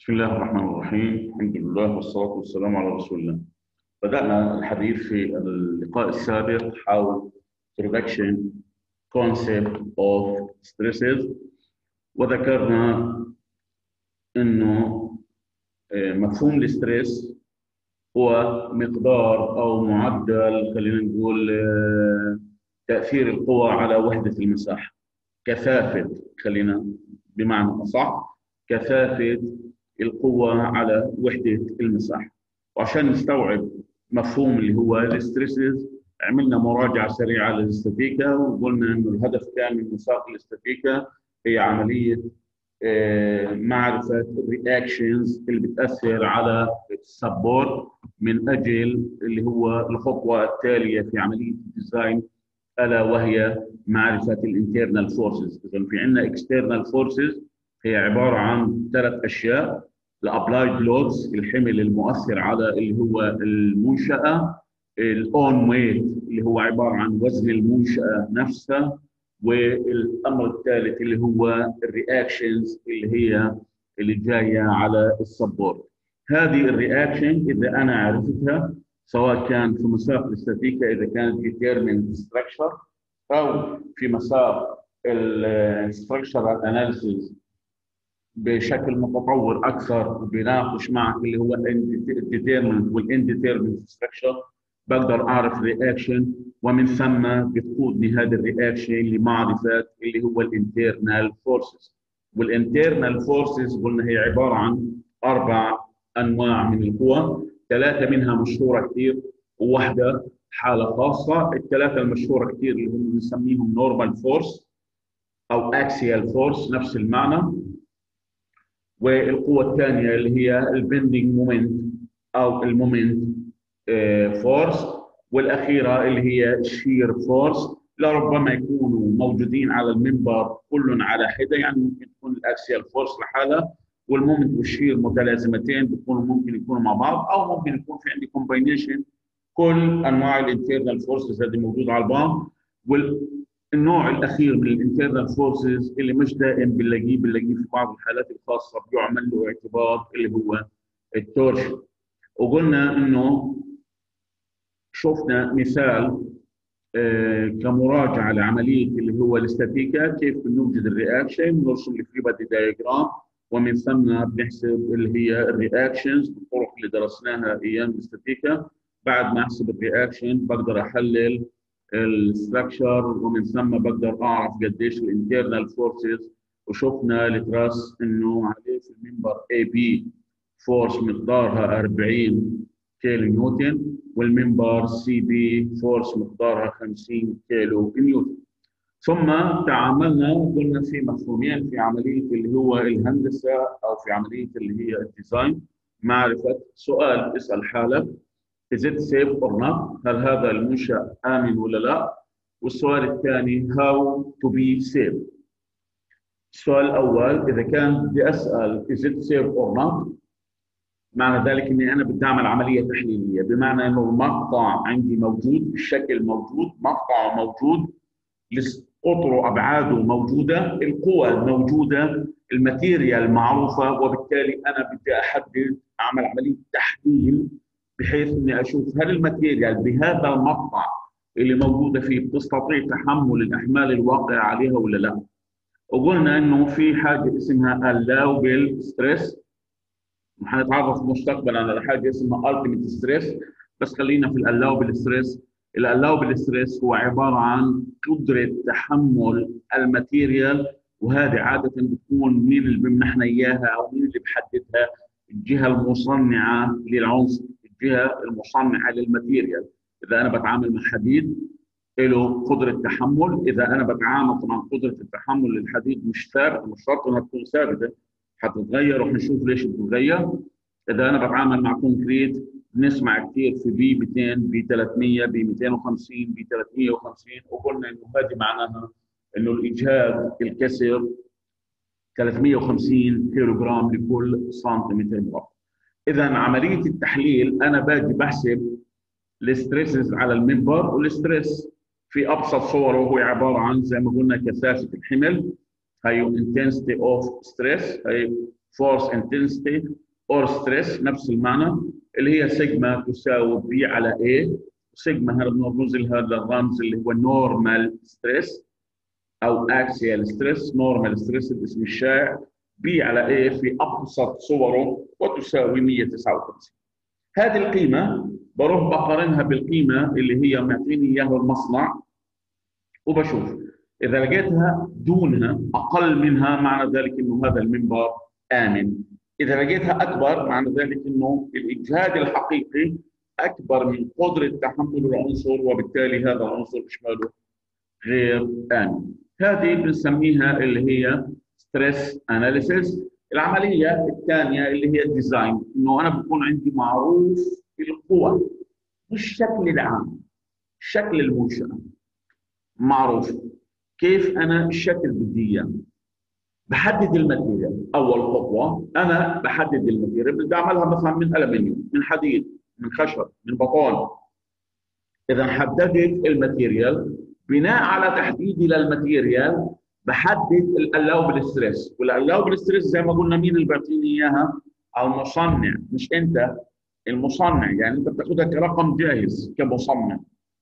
بسم الله الرحمن الرحيم، الحمد لله والصلاة والسلام على رسول الله. بدأنا الحديث في اللقاء السابق حول introduction concept of stresses، وذكرنا أنه مفهوم الاسترس هو مقدار أو معدل، خلينا نقول تأثير القوى على وحدة المساحة، كثافة، خلينا بمعنى أصح كثافة القوة على وحدة المساحة. وعشان نستوعب مفهوم اللي هو الاسترسز عملنا مراجعة سريعة للاستاتيكا، وقلنا إنه الهدف كان من مساق الاستاتيكا هي عملية معرفة الرياكشنز اللي بتأثر على السبورت من أجل اللي هو الخطوة التالية في عملية الديزاين، ألا وهي معرفة الانترنال فورسز. إذا في عندنا اكسترنال فورسز هي عبارة عن ثلاث أشياء: الابلايد لودز، الحمل المؤثر على اللي هو المنشأة، الاون ويت اللي هو عبارة عن وزن المنشأة نفسها، والأمر الثالث اللي هو الرياكشنز اللي جاية على السبورت. هذه الرياكشن إذا أنا عرفتها، سواء كان في مساق الاستاتيكا إذا كانت determined structure، أو في مساق الستراكشرال اناليسيز بشكل متطور اكثر بيناقش معك اللي هو الديتيرمنت والانديتيرمنت ستراكشر، بقدر اعرف رياكشن، ومن ثم بتقودني هذا الرياكشن لمعرفه اللي هو الانترنال فورسز. والانترنال فورسز قلنا هي عباره عن اربع انواع من القوى، ثلاثه منها مشهوره كثير وواحده حاله خاصه. الثلاثه المشهوره كثير اللي هم بنسميهم نورمال فورس او اكسيال فورس، نفس المعنى. والقوة الثانية اللي هي البندنج مومنت أو المومنت فورس، والأخيرة اللي هي الشير فورس. لربما يكونوا موجودين على المنبر كل على حدة، يعني ممكن تكون الأكسيال فورس لحالها والمومنت والشير متلازمتين، بيكونوا ممكن يكونوا مع بعض، أو ممكن يكون في عندي كومباينيشن كل أنواع الانترنال فورسز اللي موجودة على البعض. النوع الاخير من الانترنال فورسز اللي مش دائم بنلاقيه في بعض الحالات الخاصه بيعمل له اعتبار اللي هو التورشن. وقلنا انه شفنا مثال كمراجعه لعمليه اللي هو الاستاتيكا، كيف بنوجد الرياكشن، نرسم الفري بادي دايجرام، ومن ثم بنحسب اللي هي الرياكشنز بالطرق اللي درسناها ايام الاستاتيكا. بعد ما احسب الرياكشن بقدر احلل الستراكشر، ومن ثم بقدر اعرف قديش الانترنال فورسز. وشفنا التراس انه عليه في المنبر اي بي فورس مقدارها 40 كيلو نيوتن، والمنبر سي بي فورس مقدارها 50 كيلو نيوتن. ثم تعاملنا قلنا في مفهومين في عمليه اللي هو الهندسه او في عمليه اللي هي الديزاين. معرفه سؤال اسال حالك: Is it safe or not؟ هل هذا المنشأ آمن ولا لا؟ والسؤال الثاني How to be safe؟ السؤال الأول إذا كان بدي أسأل Is it safe or not؟ معنى ذلك إني أنا بدي أعمل عملية تحليلية، بمعنى إنه المقطع عندي موجود، الشكل موجود، مقطعه موجود، قطره أبعاده موجودة، القوى موجودة، الماتيريال معروفة، وبالتالي أنا بدي أحدد أعمل عملية تحليل بحيث اني اشوف هل الماتيريال بهذا المقطع اللي موجوده فيه بتستطيع تحمل الاحمال الواقعه عليها ولا لا. وقلنا انه في حاجه اسمها allowable stress، وحنتعرف مستقبلا على حاجه اسمها ultimate stress، بس خلينا في allowable stress. allowable stress هو عباره عن قدره تحمل الماتيريال، وهذه عاده بتكون مين اللي بيمنحنا اياها او مين اللي بيحددها؟ الجهه المصنعه للعنصر، الجهه المصنعه للماتيريال. اذا انا بتعامل مع حديد له قدره تحمل، اذا انا بتعامل طبعا قدره التحمل للحديد مش ثابته، مش شرط انها تكون ثابته، حتتغير وحنشوف ليش بتتغير. اذا انا بتعامل مع كونكريت بنسمع كثير في بي 200 بي 300 بي 250 بي 350، وقلنا انه هذه معناها انه الاجهاد الكسر 350 كيلو جرام لكل سنتيمتر مربع. اذا عمليه التحليل انا باجي بحسب الستريسز على المنبر، والستريس في ابسط صوره هو عباره عن زي ما قلنا كثافه الحمل. هي intensity of stress، هي force intensity or stress نفس المعنى، اللي هي سيجما تساوي بي على A. سيجما هذا بنرمز لها للرمز اللي هو نورمال ستريس او اكسيال ستريس، نورمال ستريس الاسم الشائع، بي على A في ابسط صوره وتساوي 159. هذه القيمه بروح بقارنها بالقيمه اللي هي معطيني اياها المصنع، وبشوف اذا لقيتها دونها اقل منها معنى ذلك انه هذا المنبر امن، اذا لقيتها اكبر معنى ذلك انه الاجهاد الحقيقي اكبر من قدره تحمل العنصر، وبالتالي هذا العنصر اشماله غير امن. هذه بنسميها اللي هي ستريس اناليسيس. العمليه الثانيه اللي هي الديزاين، انه انا بكون عندي معروف القوى مش الشكل العام، شكل المنشاه معروف، كيف انا الشكل بدي اياه. بحدد الماتيريال، اول خطوه انا بحدد الماتيريال، بدي اعملها مثلا من الومنيوم، من حديد، من خشب، من بطون. اذا حددت الماتيريال، بناء على تحديدي للماتيريال بحدد الالاوبل ستريس، والالاوبل ستريس زي ما قلنا مين اللي بيعطيني اياها؟ المصنع، مش انت. المصنع يعني انت بتاخذها كرقم جاهز كمصنع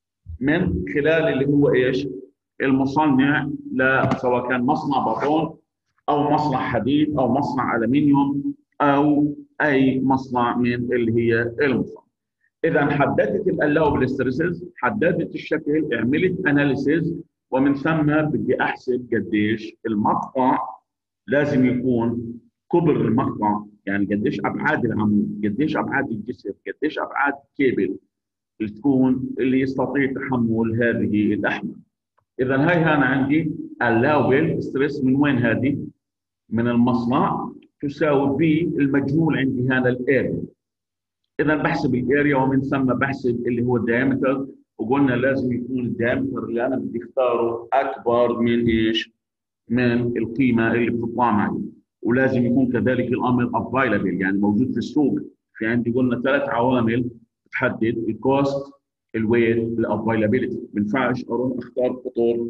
من خلال اللي هو ايش؟ المصنع، لا سواء كان مصنع بطون او مصنع حديد او مصنع الومنيوم او اي مصنع من اللي هي المصنع. اذا حددت الالاوبل ستريسز، حددت الشكل، عملت اناليسيز، ومن ثم بدي احسب قديش المقطع لازم يكون، كبر المقطع يعني قديش ابعاد العمود، قديش ابعاد الجسر، قديش ابعاد الكيبل تكون اللي يستطيع تحمل هذه الاحمال. اذا هاي انا عندي allowable ستريس من وين هذه؟ من المصنع، تساوي بي المجهول عندي هذا الاريا. اذا بحسب الاريا ومن ثم بحسب اللي هو الدايمتر، وقلنا لازم يكون الدايمتر اللي انا بدي اختاره اكبر من ايش؟ من القيمه اللي بتطلع معي. ولازم يكون كذلك الامر افايلبل يعني موجود في السوق. في عندي قلنا 3 عوامل تحدد الكوست، الويت، الافايلابيلتي. ما ينفعش اروح اختار قطر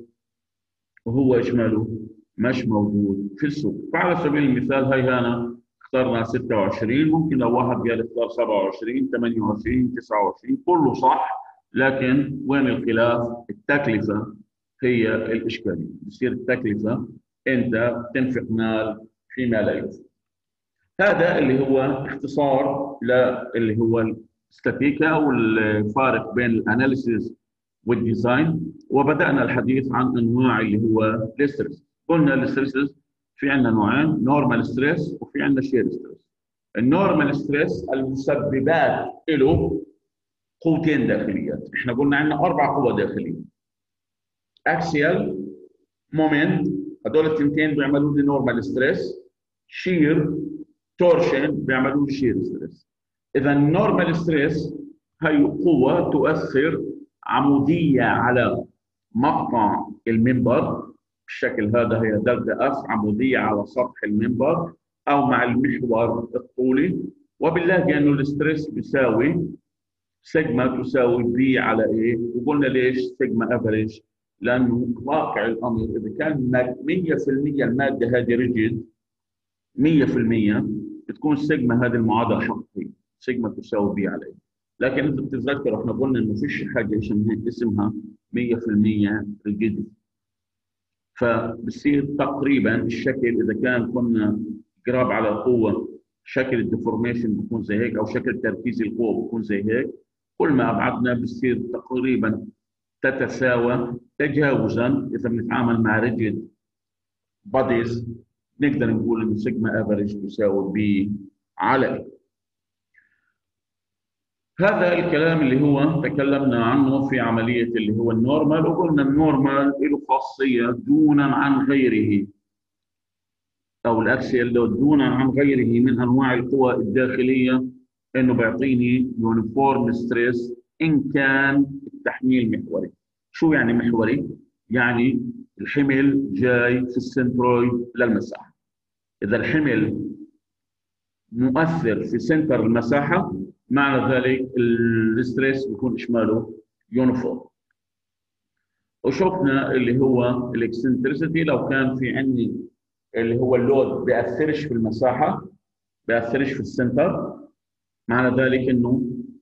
وهو اجماله مش موجود في السوق. فعلى سبيل المثال هي انا اخترنا 26، ممكن لو واحد قال اختار 27 28 29 كله صح، لكن وين الخلاف؟ التكلفه هي الاشكاليه. بتصير التكلفه انت تنفق مال فيما لا يفيد. هذا اللي هو اختصار للي هو الاستاتيكا والفارق بين الاناليسيس والديزاين. وبدانا الحديث عن انواع اللي هو الاسترس. قلنا الاسترس في عندنا نوعين، نورمال ستريس وفي عندنا شير ستريس. النورمال ستريس المسببات له قوتين داخليات، احنا قلنا عندنا 4 قوى داخليه، اكسيال، مومنت، هذول التنتين بيعملوا لي نورمال ستريس، شير، تورشن بيعملوا لي شير ستريس. اذا النورمال ستريس هي قوه تؤثر عموديه على مقطع المنبر بالشكل هذا، هي دلتا اف عموديه على سطح المنبر او مع المحور الطولي، وبنلاقي انه الاستريس بيساوي سيجما تساوي بي على ايه؟ وقلنا ليش سيجما افريج؟ لانه واقع الامر اذا كان 100% الماده هذه ريجيد 100%، بتكون السيجما هذه المعادله حقيقيه، سيجما تساوي بي على ايه. لكن انت بتتذكر احنا قلنا انه فيش حاجه اسمها 100% ريجيد، فبصير تقريبا الشكل اذا كان كنا قراب على القوه شكل الديفورميشن بيكون زي هيك، او شكل تركيز القوه بيكون زي هيك. كل ما ابعدنا بصير تقريبا تتساوى تجاوزا. اذا بنتعامل مع ريجيد بوديز نقدر نقول ان سيجما افريج تساوي بي على. هذا الكلام اللي هو تكلمنا عنه في عمليه اللي هو النورمال، وقلنا النورمال له خاصيه دونا عن غيره، او الاكسيال لود دونا عن غيره من انواع القوى الداخليه، انه بيعطيني يونيفورم ستريس ان كان التحميل محوري. شو يعني محوري؟ يعني الحمل جاي في السنترويد للمساحه. اذا الحمل مؤثر في سنتر المساحه معنى ذلك الستريس بيكون اشماله يونيفورم. وشفنا اللي هو الاكسنتريسيتي، لو كان في عندي اللي هو اللود بيأثرش في المساحة، بيأثرش في السنتر. معنى ذلك انه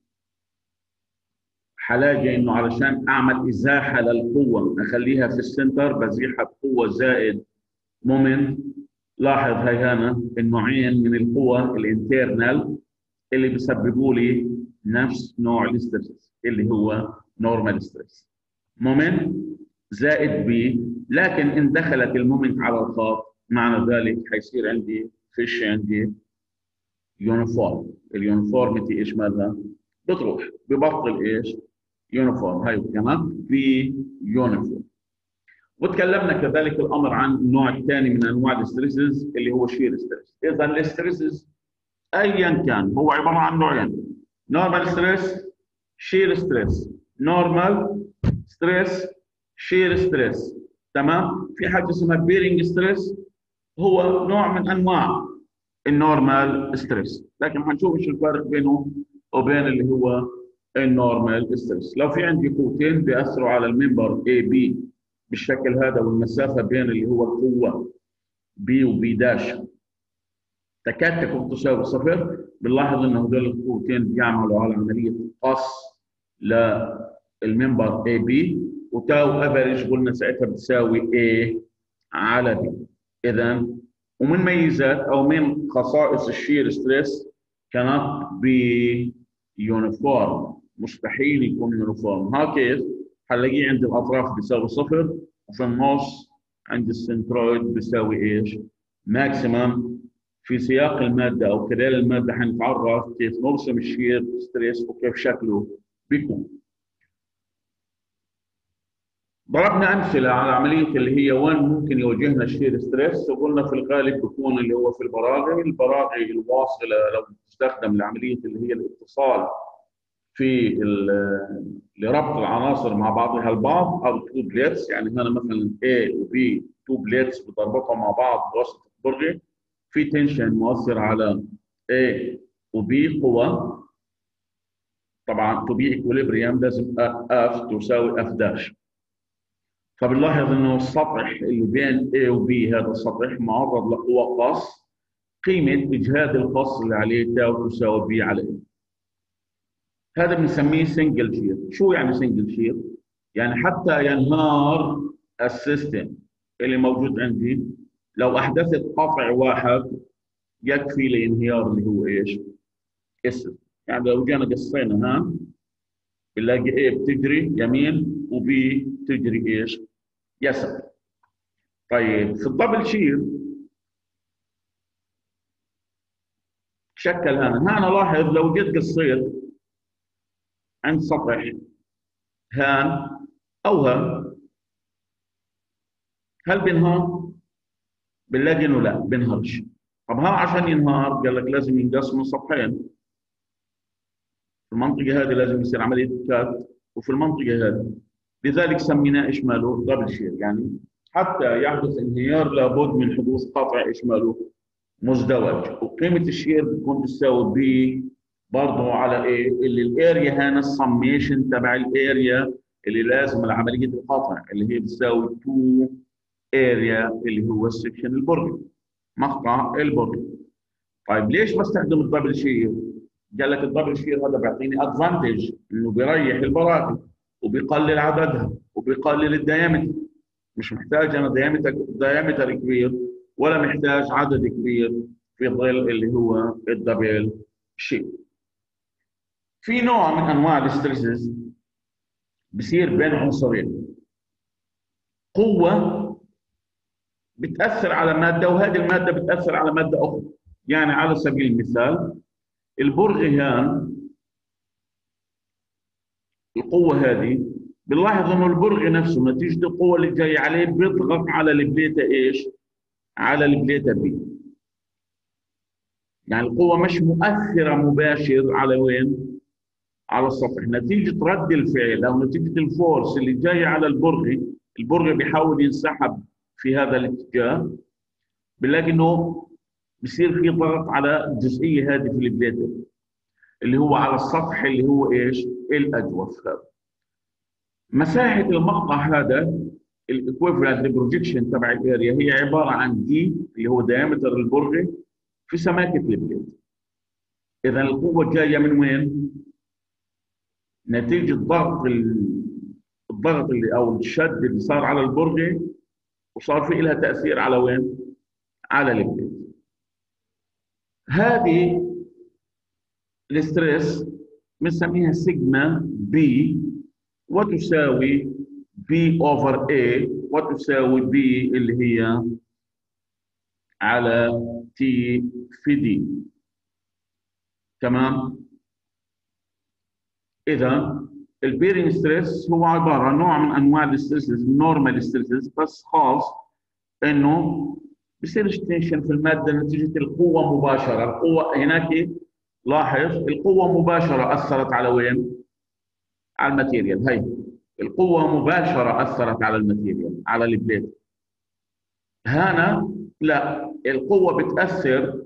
حلاقي انه علشان اعمل ازاحة للقوة اخليها في السنتر بزيحها بقوة زائد مومنت. لاحظ هاي هنا النوعين من القوى الانترنال اللي بيسببوا لي نفس نوع الاسترس اللي هو نورمال ستريس، مومنت زائد بي. لكن ان دخلت المومنت على الخط معنى ذلك حيصير عندي فيش عندي يونيفورم. اليونيفورميتي ايش مالها؟ بتروح ببطل ايش؟ يونيفورم. هاي كمان في يونيفورم. وتكلمنا كذلك الامر عن النوع الثاني من انواع الاستريسز اللي هو شير ستريس. اذا الاستريسز ايا كان هو عباره عن نوعين: نورمال ستريس، شير ستريس. نورمال ستريس، شير ستريس. تمام؟ في حاجه اسمها بيرنج ستريس، هو نوع من انواع النورمال ستريس، لكن حنشوف ايش الفرق بينه وبين اللي هو النورمال ستريس. لو في عندي قوتين بياثروا على الممبر اي بي بالشكل هذا، والمسافه بين اللي هو القوه بي وبي داش تكاد تكون تساوي صفر، بنلاحظ ان هذول القوتين بيعملوا على عمليه قص للممبر اي بي، وتاو افريج قلنا ساعتها بتساوي A على B. اذا ومن ميزات او من خصائص الشير ستريس كانت بي يونيفورم، مستحيل يكون يونيفورم. ها كيف؟ هنلاقيه عند الاطراف بيساوي صفر، وفي النص عند السنترويد بيساوي ايش؟ ماكسيمم. في سياق الماده او خلال الماده حنتعرف كيف نرسم الشير ستريس وكيف شكله بيكون. ضربنا امثله على عمليه اللي هي وين ممكن يواجهنا الشير ستريس، وقلنا في الغالب بيكون اللي هو في البراغي الواصله لو تستخدم لعمليه اللي هي الاتصال في لربط العناصر مع بعضها البعض، او تو بليتس. يعني هنا مثلا A و B تو بليتس بتربطهم مع بعض بواسطه برغي، في تنشن مؤثر على A و B قوه. طبعا تو بي اكوليبريم لازم F تساوي F داش. فبنلاحظ انه السطح اللي بين A و B هذا السطح معرض لقوى قص، قيمه اجهاد القص اللي عليه تاو تساوي B على A. هذا بنسميه سنجل شير. شو يعني سنجل شير؟ يعني حتى ينهار السيستم اللي موجود عندي، لو احدثت قطع واحد يكفي لانهيار اللي هو ايش؟ السيستم. يعني لو جينا قصينا ها بنلاقي A بتجري يمين وبي تجري ايش؟ يسار. طيب في الدبل شير شكل هنا لاحظ لو جيت قصيت عند سطح هان او هان، هل بينهار؟ بنلاقي انه لا بينهارش. طب ها عشان ينهار قال لك لازم ينقسم من سطحين. في المنطقه هذه لازم يصير عمليه كات، وفي المنطقه هذه لذلك سميناه ايش ماله؟ دبل شير. يعني حتى يحدث انهيار لابد من حدوث قطع ايش ماله؟ مزدوج. وقيمه الشير بتكون تساوي بي برضه على ايه؟ اللي الاريا هنا السميشن تبع الاريا اللي لازم لعمليه القطع اللي هي بتساوي 2 اريا اللي هو السكشن البري، مقطع البري. طيب ليش بستخدم الدبل شير؟ قال لك الدبل شير هذا بيعطيني ادفانتج انه بيريح البراغي وبيقلل عددها وبيقلل الديامتر. مش محتاج انا ديامتر كبير ولا محتاج عدد كبير في ظل اللي هو الدبل شير. في نوع من انواع الاسترسز بصير بين عنصرين، قوه بتاثر على ماده وهذه الماده بتاثر على ماده اخرى. يعني على سبيل المثال البرغيان، القوه هذه بنلاحظ انه البرغي نفسه نتيجه القوه اللي جايه عليه بيضغط على البليته ايش؟ على البليته بي. يعني القوه مش مؤثره مباشر على وين؟ على السطح. نتيجه رد الفعل او نتيجه الفورس اللي جايه على البرغي، البرغي بيحاول ينسحب في هذا الاتجاه، بنلاقي انه بصير في ضغط على الجزئيه هذه في البليته اللي هو على السطح اللي هو ايش؟ الاجوف. هذا مساحه المقطع هذا الايكويفالنت بروجيكشن تبع الاريا هي عباره عن دي اللي هو دايمتر البرغي في سماكه البليد. اذا القوه جايه من وين؟ نتيجه الضغط اللي او الشد اللي صار على البرغي، وصار في لها تاثير على وين؟ على البليد. هذه الستريس بنسميها سيجما بي، وتساوي بي اوفر اي، وتساوي بي اللي هي على تي في دي. تمام؟ اذا البيرنج ستريس هو عباره عن نوع من انواع الستريسز، النورمال ستريسز، بس خاص انه بصير تنشن في الماده نتيجه القوه مباشره. القوه هناك لاحظ القوه مباشره اثرت على وين؟ على الماتيريال. هي القوه مباشره اثرت على الماتيريال، على البليد. هنا لا، القوه بتاثر.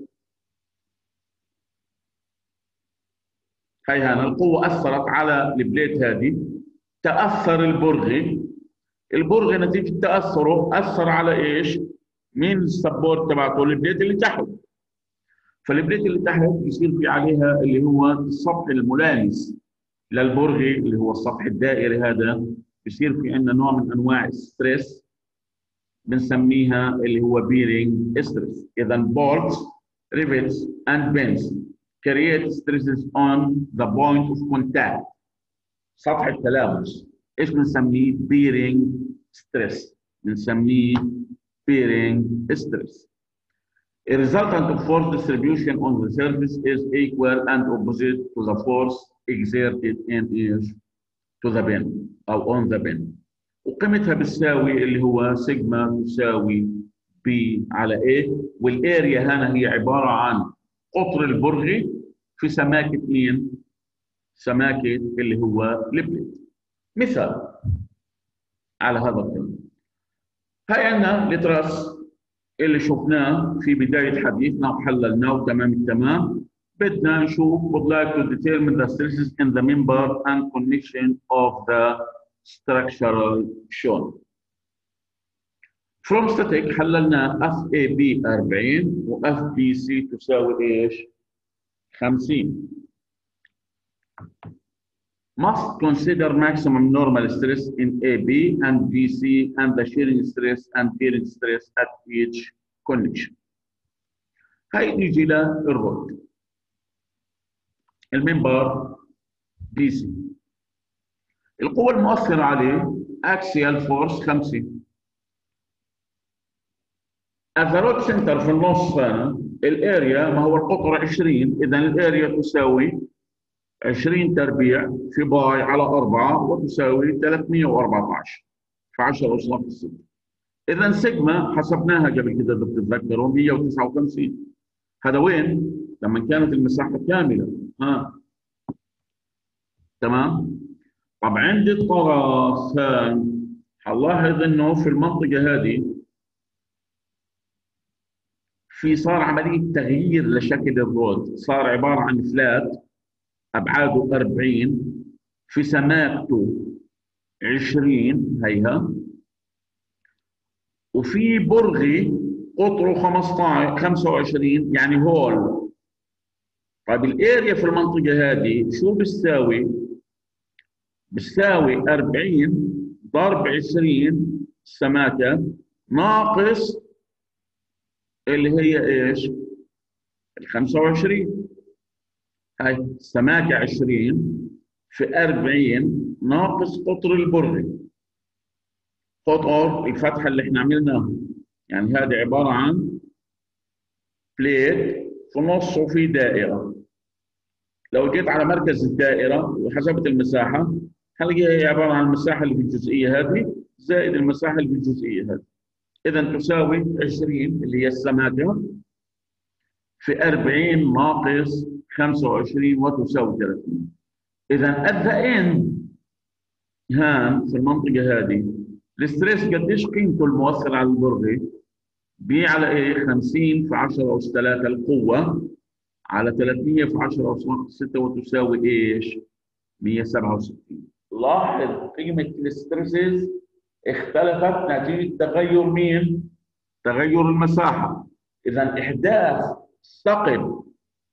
هي هنا القوه اثرت على البليد هذه، تاثر البرغي نتيجه تاثره اثر على ايش؟ مين السبورت تبعته؟ البليد اللي تحت. فالبليد اللي تحت يصير في عليها اللي هو السطح الملامس للبرغي اللي هو السطح الدائري هذا، بيصير في عندنا نوع من انواع الستريس بنسميها اللي هو بيرنج ستريس. اذا bolts, rivets and bends create stresses on the point of contact. سطح التلامس ايش بنسميه؟ بيرنج ستريس. بنسميه بيرنج ستريس. A resultant of force distribution on the surface is equal and opposite to the force exerted in each to the bin او on the bin. وقيمتها بتساوي اللي هو سيجما تساوي بي على A، والاريا هنا هي عباره عن قطر البرغي في سماكه مين؟ سماكه اللي هو البليد. مثال على هذا القانون. هاي عندنا التراس اللي شفناه في بدايه حديثنا وحللناه وتمام التمام. بدنا نشوف would like to determine the stresses in the member and connection of the structural shown. From static حللنا FAB 40 و FBC تساوي ايش؟ 50. Must consider maximum normal stress in AB and BC and the shearing stress and bearing stress at each connection. هاي نيجي للرد. المنبر بي سي، القوة المؤثرة عليه axial force 50. at the root center في النص هنا الاريا ما هو القطر 20، اذا الاريا تساوي 20 تربيع في باي على 4 وتساوي 314 في 10 أس 6. اذا سيجما حسبناها قبل كده اذا بتتذكروا 159. هذا وين؟ لما كانت المساحة كاملة. تمام؟ طب عند الطرف هنلاحظ انه في المنطقة هذه في صار عملية تغيير لشكل الرود، صار عبارة عن فلات أبعاده 40 في سماكته 20 هيها، وفي برغي قطره 25 يعني هول. طيب الاريا في المنطقة هذه شو بتساوي؟ بتساوي 40 ضرب 20 سماكة ناقص اللي هي ايش؟ ال 25. هاي السماكة 20 في 40 ناقص قطر البرغي. قطر الفتحة اللي احنا عملناها، يعني هذه عبارة عن بليت في نصه في دائرة. لو جيت على مركز الدائرة وحسبت المساحة هنلاقيها هي عبارة عن المساحة اللي في الجزئية هذه زائد المساحة اللي في الجزئية هذه. إذا تساوي 20 اللي هي السماكة في 40 ناقص 25 وتساوي 30. إذا at the end هان في المنطقة هذه الستريس قديش قيمته المؤثر على البرغي؟ بي على ايه؟ 50 في 10 أس 3 القوة على 300 في 10 أس 6 وتساوي ايش؟ 167. لاحظ قيمة الستريسز اختلفت نتيجة تغير مين؟ تغير المساحة. إذا إحداث ثقل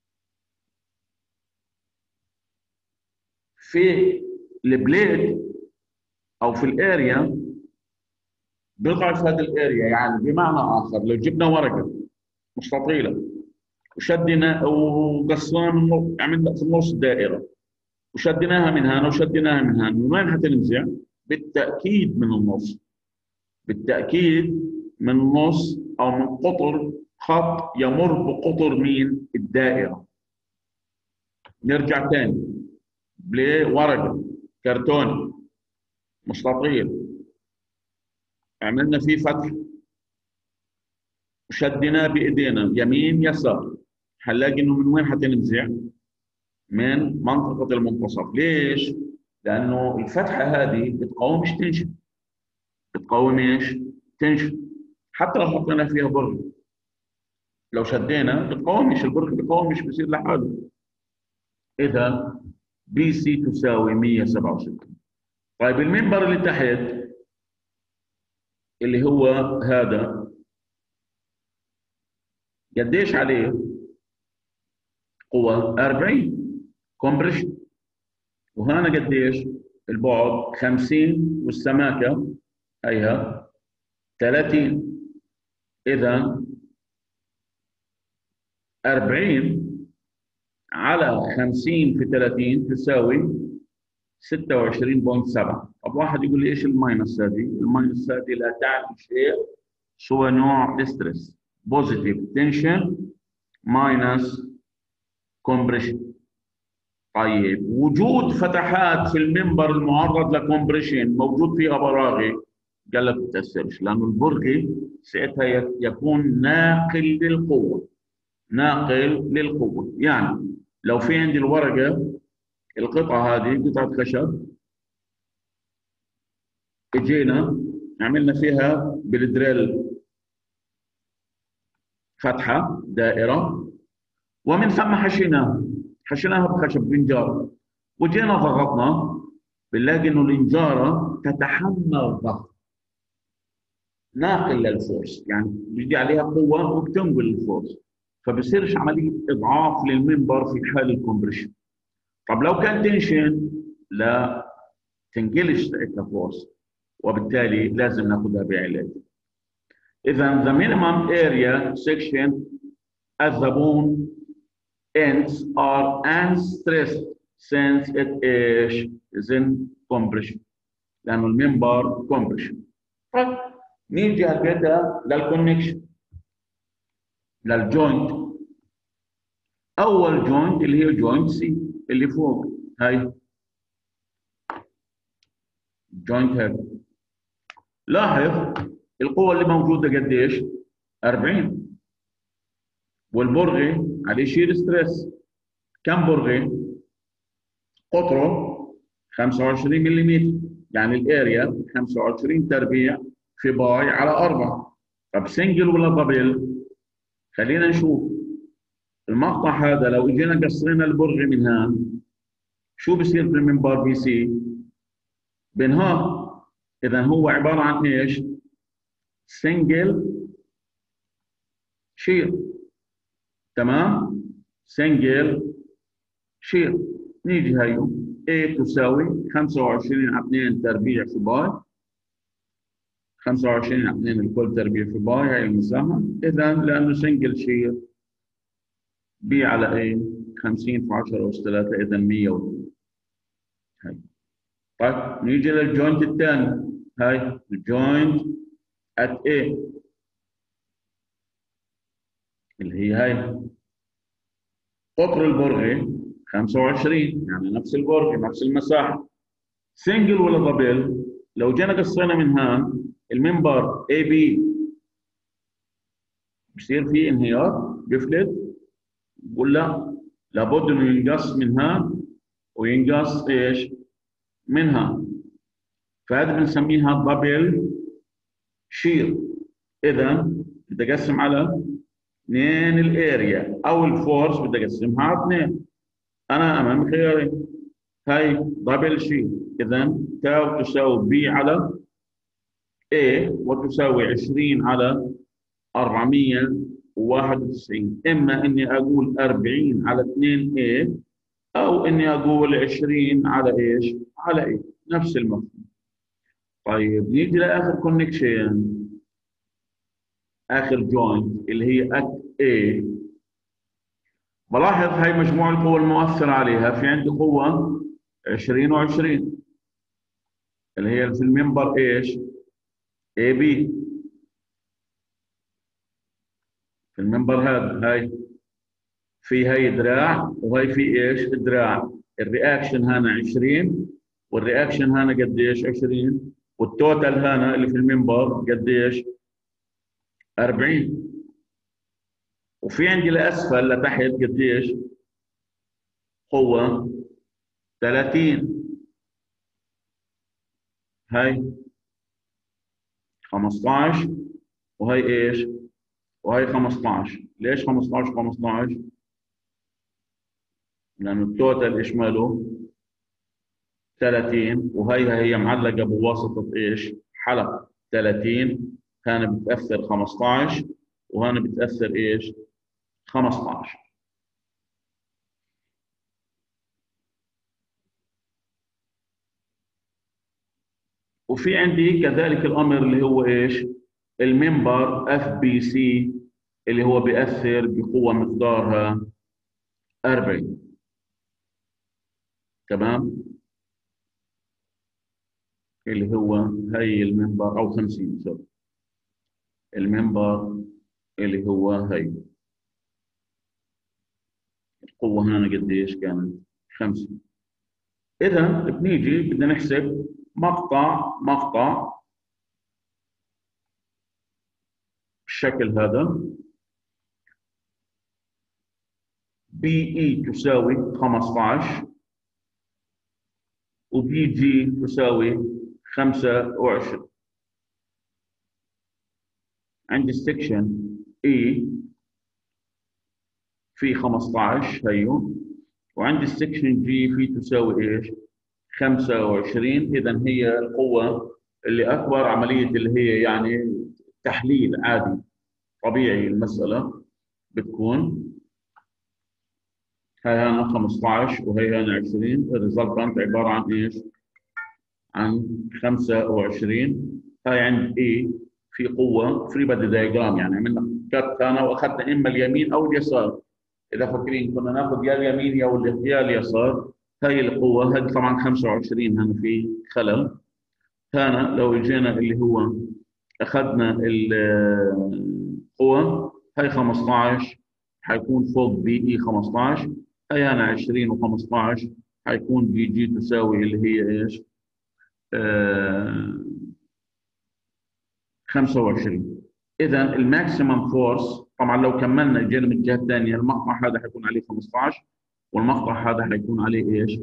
في البليد أو في الاريا بيضعف هذه الاريا. يعني بمعنى آخر، لو جبنا ورقة مستطيلة وشدنا وقصينا من النص، عملنا في النص دائرة وشدناها من هنا وشدناها من هنا، من وين حتنزع؟ بالتأكيد من النص، بالتأكيد من النص أو من قطر خط يمر بقطر مين؟ الدائرة. نرجع تاني، ورقة كرتوني مستطيل عملنا فيه فتح وشدناه بإيدينا يمين يسار، هنلاقي إنه من وين حتنزع؟ من منطقة المنتصف. ليش؟ لأنه الفتحة هذه بتقاوم مش تنشف، بتقاوم ايش؟ تنشف. حتى لو حطينا فيها برغ، لو شدينا بتقاومش، البرغ بيقاومش، بيصير لحاله. إذا بي سي تساوي 167. طيب المنبر اللي تحت اللي هو هذا قديش عليه؟ قوة 40 كومبريشن. وهنا قديش؟ البعد 50 والسماكة هيها 30. إذا 40 على 50 في 30 تساوي 26.7. طب واحد يقول لي ايش الماينس هذه؟ الماينس هذه لا تعني شيء سوى نوع ستريس، بوزيتيف تنشن ماينس كومبريشن. طيب وجود فتحات في المنبر المعرض لكومبريشن موجود فيها براغي، قال لك ما تاثرش، لانه البرغي ساعتها يكون ناقل للقوه، ناقل للقوه. يعني لو في عندي الورقه، القطعه هذه قطعه خشب، اجينا عملنا فيها بالدريل فتحه دائره، ومن ثم حشيناها بخشب بنجار، وجينا ضغطنا، بنلاقي انه الانجاره تتحمل الضغط، ناقل للفورس، يعني بيجي عليها قوه وبتنقل الفورس، فبصيرش عمليه اضعاف للمنبر في حال الكومبريشن. طب لو كان تنشن لا تنقلش ساعتها فورس، وبالتالي لازم ناخذها بعلاج. اذا the minimum area section at the bone ends are unstressed since it is in compression، لانه المنبر كومبريشن. طيب نيجي هكذا للكونكشن، للجوينت. اول جوينت اللي هي جوينت سي اللي فوق، هاي جوينت هذا. لاحظ القوه اللي موجوده قديش؟ 40. والبرغي عليه شير ستريس، كم برغي؟ قطره 25 ملم، يعني الاريا 25 تربيع في باي على 4. طب سنجل ولا دبل؟ خلينا نشوف المقطع هذا. لو اجينا قصينا البرغي من هون، شو بصير في المنبر بي سي؟ بنهار. اذا هو عباره عن ايش؟ سنجل شير، تمام؟ سنجل شير. نيجي هيو A تساوي 25 على 2 تربيع في باي، 25 على 2 الكل تربيع في باي، هي المساحه. اذا لانه سنجل شير B على A 50 في 10 أس 3، اذا 102. هاي. طيب نيجي للجوينت الثاني، هاي الجوينت at A اللي هي هاي. قطر البرغي 25، يعني نفس البرغي نفس المساحه. سنجل ولا دبل؟ لو جينا قصينا من هان المنبر اي بي بصير فيه انهيار، بيفلت ولا لابد انه ينقص من هان وينقص ايش؟ من هان. فهذا بنسميها دبل شير. اذا بدي اقسم على 2 الاريا او الفورس، بدي اقسمها على 2. انا امام خيارين، هاي دبل شير. اذا تاو تساوي بي على A وتساوي 20 على 491، إما إني أقول 40 على 2 A أو إني أقول 20 على إيش؟ على A، نفس المفهوم. طيب نيجي لآخر كونكشن، آخر جوينت اللي هي أت A. بلاحظ هاي مجموع القوى المؤثرة عليها، في عندي قوة 20 و20 اللي هي في المنبر إيش؟ AB، في المنبر هذا هاي في هاي دراع وهي في ايش؟ دراع. الرياكشن هنا 20 والرياكشن هنا قديش؟ 20، والتوتال هنا اللي في المنبر قديش؟ 40. وفي عندي لاسفل لتحت قديش؟ قوة 30. هاي 15 وهي ايش؟ وهي 15. ليش 15 15؟ لأنه التوتال ايش ماله؟ 30، وهي هي معلقة بواسطة ايش؟ حلقة 30. هنا بتأثر 15 وهنا بتأثر ايش؟ 15. وفي عندي كذلك الأمر اللي هو ايش؟ الممبر اف بي سي اللي هو بيأثر بقوة مقدارها 40. تمام؟ اللي هو هي الممبر او 50، سوري، الممبر اللي هو هي القوة هنا قديش كانت؟ 50. إذا بنيجي بدنا نحسب مقطع مقطع بالشكل هذا. بي اي تساوي 15 وبي جي تساوي 25. عندي السكشن اي في 15 هيو، وعندي السكشن جي في تساوي ايش؟ 25. اذا هي القوة اللي اكبر، عملية اللي هي يعني تحليل عادي طبيعي المسألة بتكون هاي هنا 15 وهي هنا 20. الريزلتنت عبارة عن ايش؟ عن 25. هاي عند اي في قوة فري بادي دايجرام، يعني عملنا كات هنا واخذنا اما اليمين او اليسار. اذا فاكرين كنا ناخذ يا اليمين يا اليسار. هاي القوة هذه طبعا 25 هنا في خلل. هنا لو اجينا اللي هو اخذنا القوة هاي 15 حيكون فوق بي اي 15. هاي هنا 20 و15 حيكون بي جي تساوي اللي هي ايش؟ 25. اذا الماكسيمم فورس طبعا لو كملنا جينا من الجهه الثانيه، المقطع هذا حيكون عليه 15 والمقطع هذا حيكون عليه ايش؟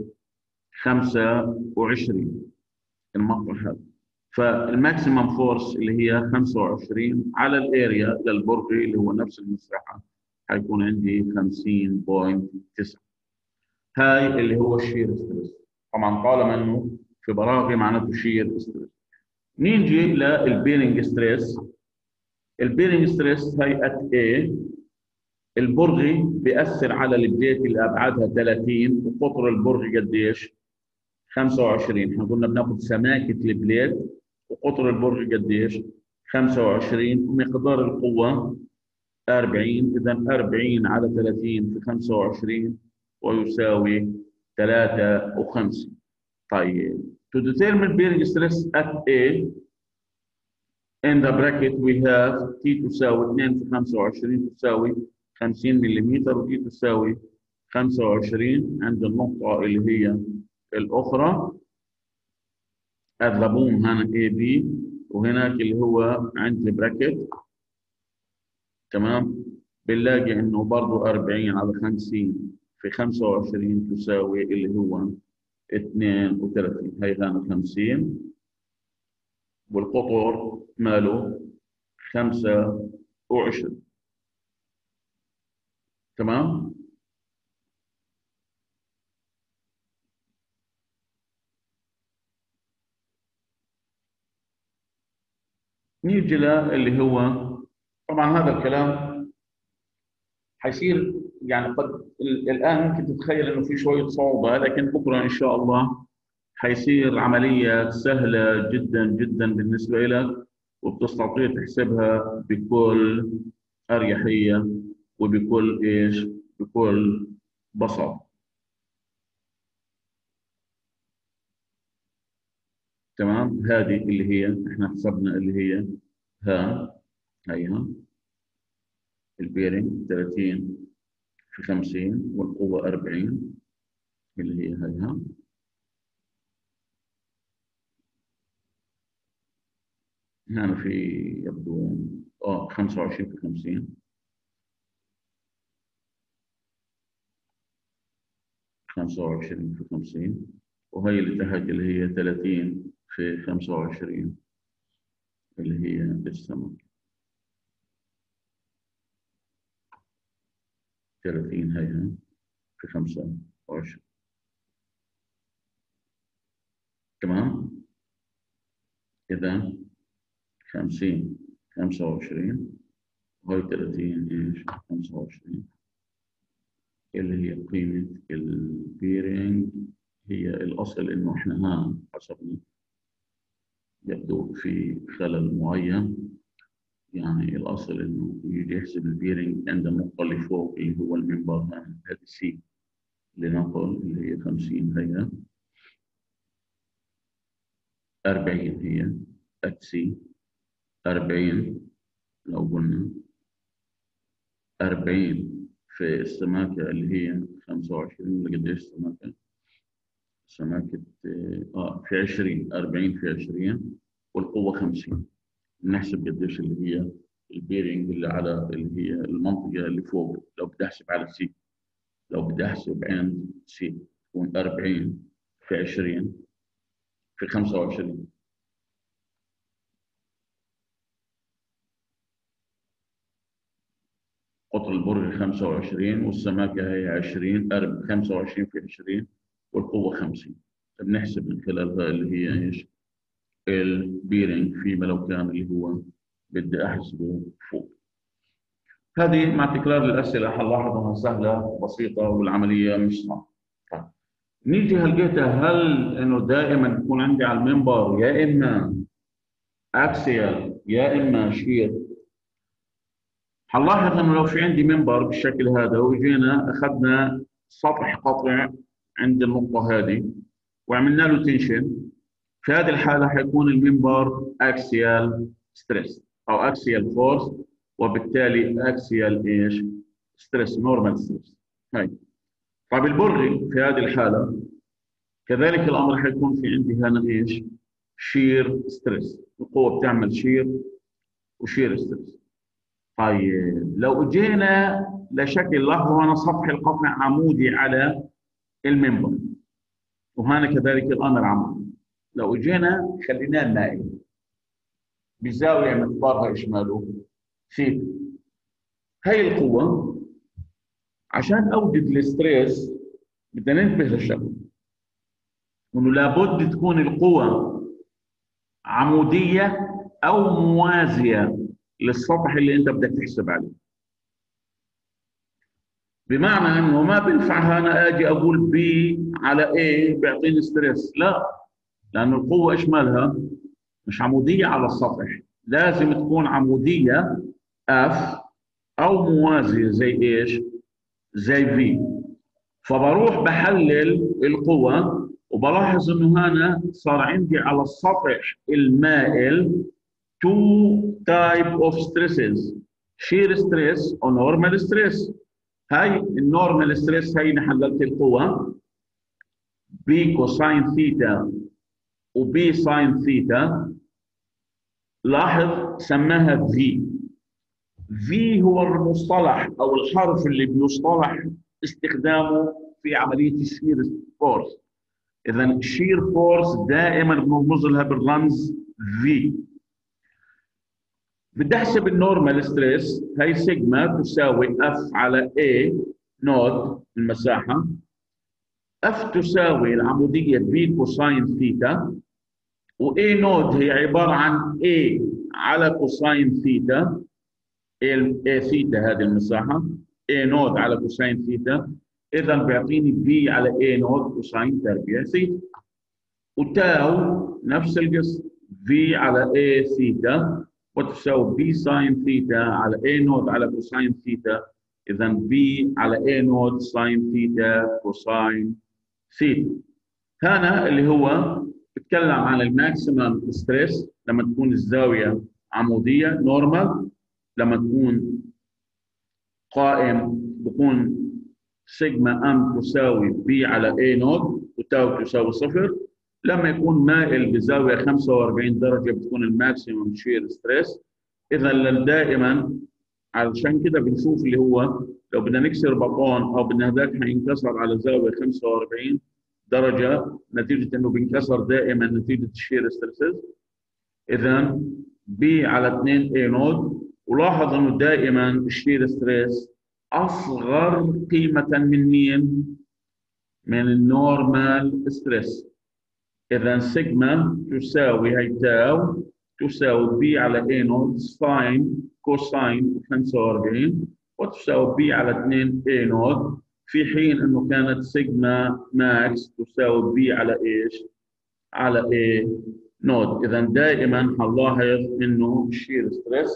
25 المقطع هذا. فالماكسيمم فورس اللي هي 25 على الاريا للبرج اللي هو نفس المساحه حيكون عندي 50.9. هاي اللي هو الشير ستريس. طبعا طالما انه في براغي معناته شير ستريس. نيجي للبيرنج ستريس. البيرنج ستريس هيئة A. البرغي بيأثر على البليت اللي أبعادها 30 وقطر البرغي قديش؟ 25. احنا قلنا بناخذ سماكة البليت وقطر البرغي قديش؟ 25 ومقدار القوة 40. إذا 40 على 30 في 25 ويساوي 53. طيب to determine bearing stress at A in the bracket we have T تساوي 2 في 25 تساوي 50 ملم، وتي تساوي 25 عند النقطة اللي هي الأخرى. الضبون هنا اي بي، وهناك اللي هو عند البراكت. تمام. بنلاقي انه برضه 40 على 50 في 25 تساوي اللي هو 32. هي هنا 50 والقطر ماله 25. تمام. نيجي اللي هو طبعا هذا الكلام حيصير يعني قد الان ممكن تتخيل انه في شويه صعوبه، لكن بكره ان شاء الله حيصير عمليه سهله جدا جدا بالنسبه لك، وبتستطيع تحسبها بكل اريحيه وبكل ايش؟ بكل بساطه. تمام. هذه اللي هي احنا حسبنا اللي هي ها، هيها البيرنج 30 في 50 والقوه 40 اللي هي هيها. هنا في يبدو 25 في 50، 25 في 50، وهي اللي تحت اللي هي 30 في 25 اللي هي السمك. 30 هيها في 25. تمام. إذا 50 25 وهي 30 ايش 25 اللي هي قيمة البيرنج. هي الأصل إنه إحنا ها حسبنا يبدو في خلل معين، يعني الأصل إنه يجي يحسب البيرنج عند النقطة اللي فوق اللي هو المنبر هذه سي، لنقل اللي هي 50 هي 40 هي سي 40. لو قلنا 40 في السماكة اللي هي 25 قديش السماكة؟ سماكة في 20 40 في 20 والقوة 50. نحسب قديش اللي هي البيرنج اللي على اللي هي المنطقة اللي فوق. لو بدي أحسب على سي، لو بدي أحسب عند سي تكون 40 في 20 في 25. قطر البرج 25 والسماكة هي 20 25 في 20 والقوة 50. بنحسب من خلالها اللي هي ايش؟ البيرنج، فيما لو كان اللي هو بدي احسبه فوق. هذه مع تكرار الاسئله حنلاحظ انها سهله وبسيطه والعمليه مش صعبه. طيب. نيجي هلقيتها، هل انه دائما يكون عندي على المنبر يا اما اكسيال يا اما شير؟ هنلاحظ انه لو في عندي منبر بالشكل هذا وجينا اخذنا سطح قطع عند النقطه هذه وعملنا له تنشن، في هذه الحاله حيكون المنبر اكسيال ستريس او اكسيال فورس، وبالتالي اكسيال ايش؟ ستريس، نورمال ستريس. هاي. طيب البرغي في هذه الحاله كذلك الامر حيكون في عندي هنا ايش؟ شير ستريس، القوه بتعمل شير وشير ستريس. طيب لو جينا لشكل، لاحظوا هنا سطح القطع عمودي على المنبر وهنا كذلك الامر عمودي. لو جينا خليناه مائل بزاويه مقدارها ايش ماله؟ ثيتا. هي القوه عشان اوجد الستريس بدنا ننتبه للشغله انه لابد تكون القوه عموديه او موازيه للسطح اللي انت بدك تحسب عليه. بمعنى انه ما بينفع انا اجي اقول بي على ايه بيعطيني ستريس، لا، لان القوه ايش مالها؟ مش عموديه على السطح، لازم تكون عموديه اف او موازيه زي ايش؟ زي في. فبروح بحلل القوى وبلاحظ انه هنا صار عندي على السطح المائل two type of stresses: shear stress و normal stress. هاي النورمال ستريس هي حللت القوى بي كوساين ثيتا وبي ساين ثيتا، لاحظ سماها في. في هو المصطلح او الحرف اللي بيصطلح استخدامه في عمليه الشير فورس. اذا الشير فورس دائما بنرمز لها بالرمز في. بدي احسب النورمال ستريس، هي سيجما تساوي اف على اي نوت المساحه، اف تساوي العموديه بي كوساين ثيتا واي نود هي عباره عن A على كوساين ثيتا، A ثيتا هذه المساحه، A نود على كوساين ثيتا، اذا بيعطيني B على A نود كوساين تربيع ثيتا. وتاو نفس القصه، في على A ثيتا وتساوي B ساين ثيتا على A نود على كوساين ثيتا، اذا B على A نود ساين ثيتا كوساين ثيتا. هنا اللي هو بتكلم عن الماكسيمم ستريس لما تكون الزاويه عموديه نورمال، لما تكون قائم بكون سيجما ام تساوي بي على اي نود وتاو تساوي صفر. لما يكون مائل بزاويه 45 درجه بتكون الماكسيمم شير ستريس. اذا دائما علشان كده بنشوف اللي هو لو بدنا نكسر بطون او بدنا هذاك هينكسر على زاويه 45 درجه نتيجه انه بينكسر دائما نتيجه الشير ستريسز. اذا بي على 2 اي نود، ولاحظ انه دائما الشير ستريس اصغر قيمه من مين؟ من النورمال ستريس. اذا سيجما تساوي هي تاو تساوي بي على اي نود ساين كوساين 45 وتساوي بي على 2 اي نود، في حين انه كانت سيجما ماكس تساوي بي على ايش؟ على اي نود. اذا دائما هنلاحظ انه الشير ستريس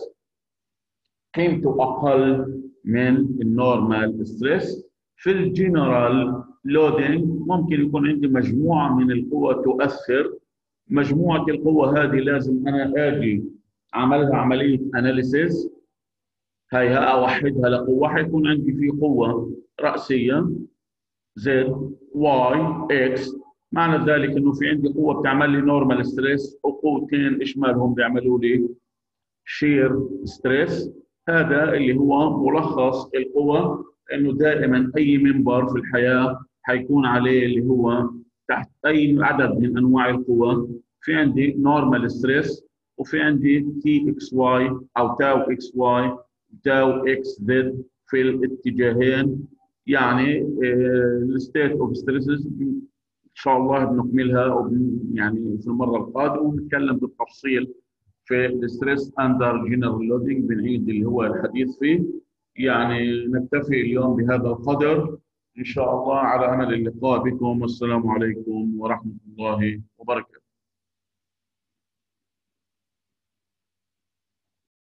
قيمته اقل من النورمال ستريس. في الجنرال لودينج ممكن يكون عندي مجموعه من القوى تؤثر، مجموعه القوى هذه لازم انا اجي اعملها عمليه اناليسيس، هاي اوحدها لقوه، حيكون عندي في قوه راسيه زد واي اكس، معنى ذلك انه في عندي قوه بتعمل لي نورمال ستريس وقوتين ايش مالهم بيعملوا لي شير ستريس. هذا اللي هو ملخص القوى، انه دائما اي منبر في الحياه حيكون عليه اللي هو تحت اي عدد من انواع القوى، في عندي نورمال ستريس وفي عندي تي اكس واي او تاو اكس واي تاو اكس زد في الاتجاهين. يعني الستيت اوف ستريسز ان شاء الله بنكملها يعني في المره القادمه ونتكلم بالتفصيل في الستريس اندر جنرال لودينج، بنعيد اللي هو الحديث فيه. يعني نكتفي اليوم بهذا القدر ان شاء الله، على امل اللقاء بكم، والسلام عليكم ورحمه الله وبركاته.